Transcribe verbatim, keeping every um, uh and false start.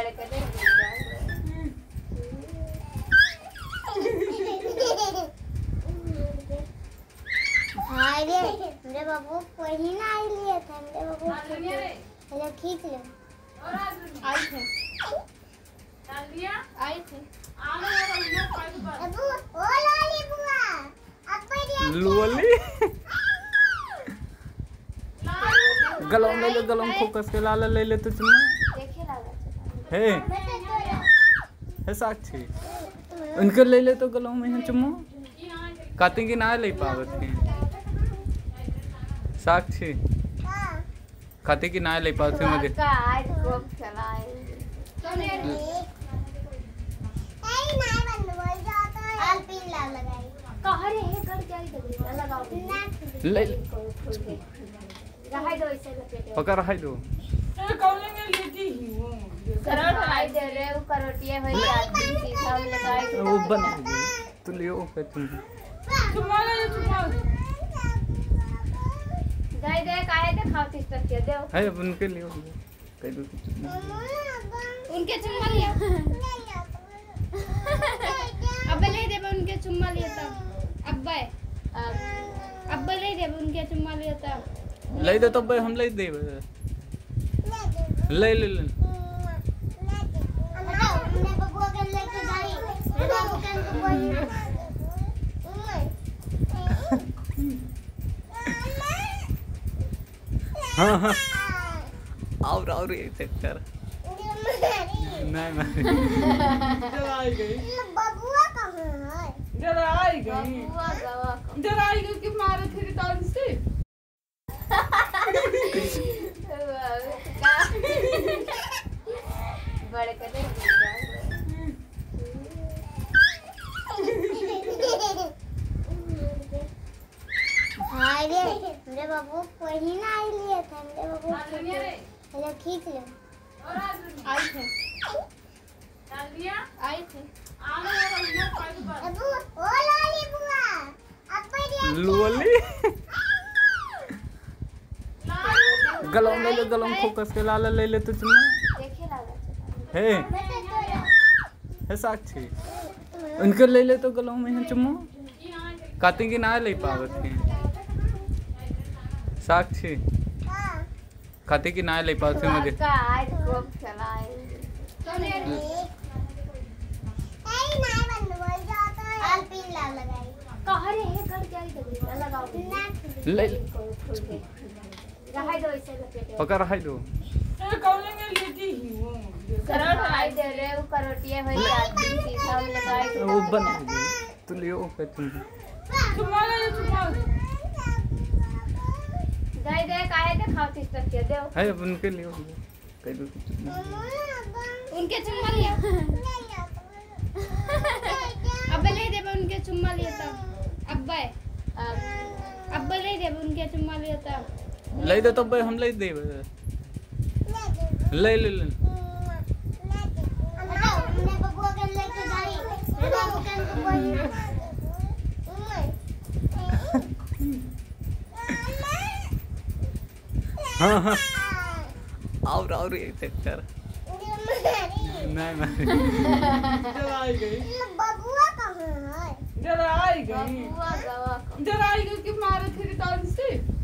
अरे मेरे बाबू वही ना आई लिए थे मेरे बाबू हेलो खींच ले आई थे आई थे बाबू ओ लाली बुआ अब लोली गलों ले ले गलों फोकस के लाला ले ले तो चुम्मा देखे लाला हे हे साक्षी उनके ले ले तो गलों में है चुम्मा काती की ना ले पावत है साक्षी खाते की ना ले पावत है मुझे आज खूब चलाए ए ना बंद बोल जाता है आल पिन ला लगाई कहां रे है कर क्या ही लगाओ ले रहाई दो इसे लपेटे पकड़ रहाई दो ए कौन में लेती हूं करोट लाई दे रे वो करोटिए भई आदमी सीधा में लगाए वो बन तू लियो पे तुम तुम्हारा ये तुम्हारा दे दे काहे दे खाती तक के दे है उनके लियो कह दो उनके चुम्मा लिया अब्बा ले दे उनके चुम्मा लिया था अब्बा अब्बा ले दे उनके चुम्मा लिया था ले दे तो भाई हम ले दे ले ले ले हाँ हाँ और और ये चक्कर नहीं नहीं जरा आई गई बबुआ कहाँ है जरा आई गई बबुआ गवा जरा आई गई कि मारे थे तान से बड़े कदे अरे मेरे बाबू वही ना आई लिए थे मेरे बाबू हेलो खींच ले आई थे आई थे बाबू ओ लाली बुआ अब लोली गलों ले ले गलों फोकस के लाला ले ले तो चुम्मा देखे लाला हे हे साक्षी उनके ले ले तो गलों में है चुम्मा काती की ना ले पावत है साक्षी खाते की ना ले पावत है मुझे आज खूब चलाए आल पिन ला लगाई कहां रे है कर क्या ही लगाओ ले रहाई दो इसे लपेटे पकड़ रहाई दो ए कौन में लेती हूं करोट लाई दे रे वो करोटिए भई आदमी सीधा में लगाए वो बन तू लियो पे तुम तुम्हारा ये तुम्हारा दे दे काहे दे खाती तक के दे है उनके लियो कह दो उनके चुम्मा लिया अब्बा ले दे उनके चुम्मा लिया था अब्बा अब्बा ले दे उनके चुम्मा लिया था ले दे तो भाई हम ले दे ले ले ले हाँ हाँ और और ये चक्कर नहीं नहीं जरा आई गई बबुआ कहाँ है जरा आई गई बबुआ गवा जरा आई गई कि मारे थे तान से